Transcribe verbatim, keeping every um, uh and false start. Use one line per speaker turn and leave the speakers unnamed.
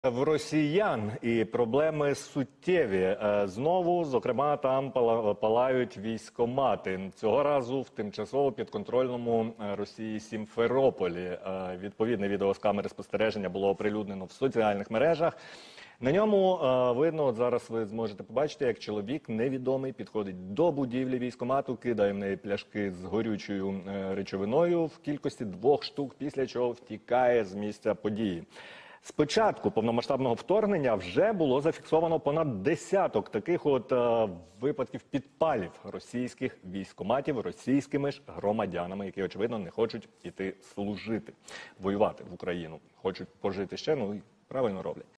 В росіян і проблеми суттєві. Знову, зокрема, там палають військкомати. Цього разу в тимчасово підконтрольному Росії Сімферополі. Відповідне відео з камери спостереження було оприлюднено в соціальних мережах. На ньому видно, от зараз ви зможете побачити, як чоловік невідомий підходить до будівлі військкомату, кидає в неї пляшки з горючою речовиною в кількості двох штук, після чого втікає з місця події. З початку повномасштабного вторгнення вже було зафіксовано понад десяток таких от е, випадків підпалів російських військкоматів російськими ж громадянами, які, очевидно, не хочуть іти служити, воювати в Україну. Хочуть пожити ще, ну і правильно роблять.